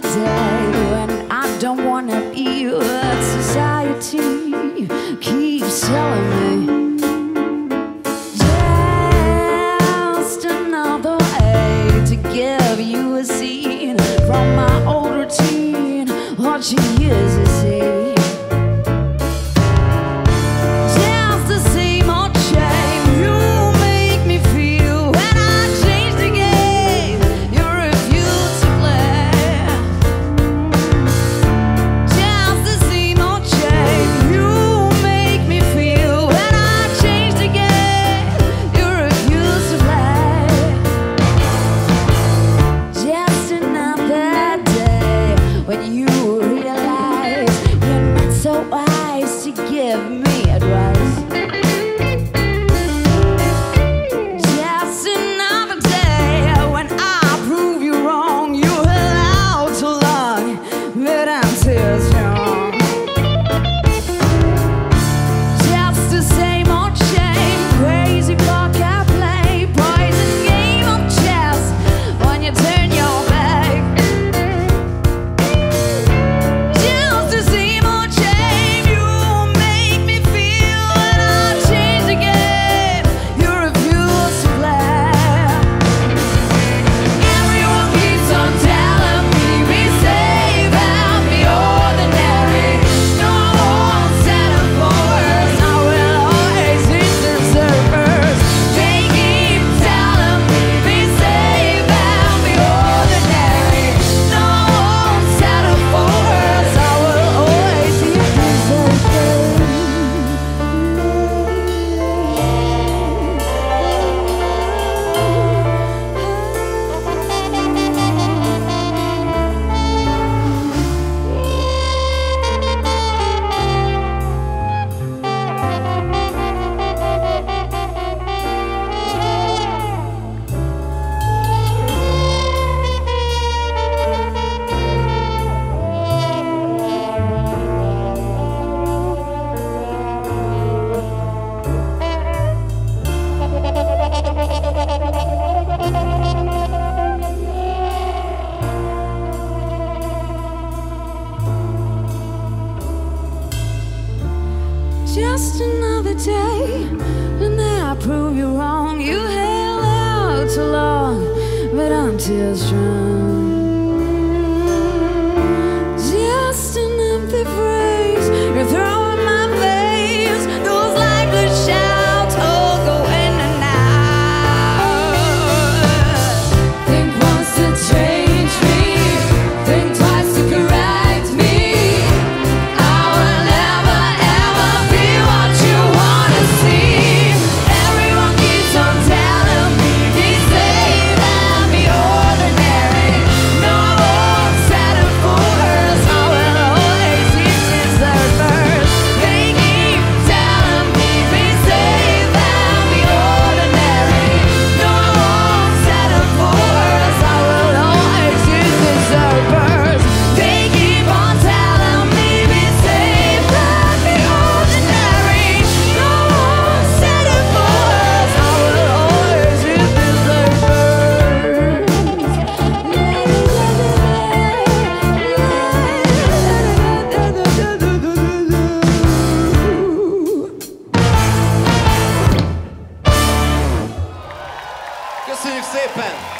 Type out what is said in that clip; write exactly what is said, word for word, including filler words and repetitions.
day when I don't wanna be what society keeps telling me. Just another way to give you a scene from my old routine, watching years to see. Just another day, and I prove you wrong. You held out too long, but I'm still strong. Just an empty phrase you're throwing in my face. Those lifeless shouts all go in and out. Think once to change me, think twice to correct me. I will never ever be what you wanna see. Everyone keeps on telling me be safe and be ordinary. No, I won't settle for hers. I will always keep deserve first. They keep telling me be safe and be ordinary. No, I won't settle for hers. I will always keep deserve first. They keep on telling me be safe and be ordinary. No, I won't settle for hers. I will always keep deserve Köszönjük szépen!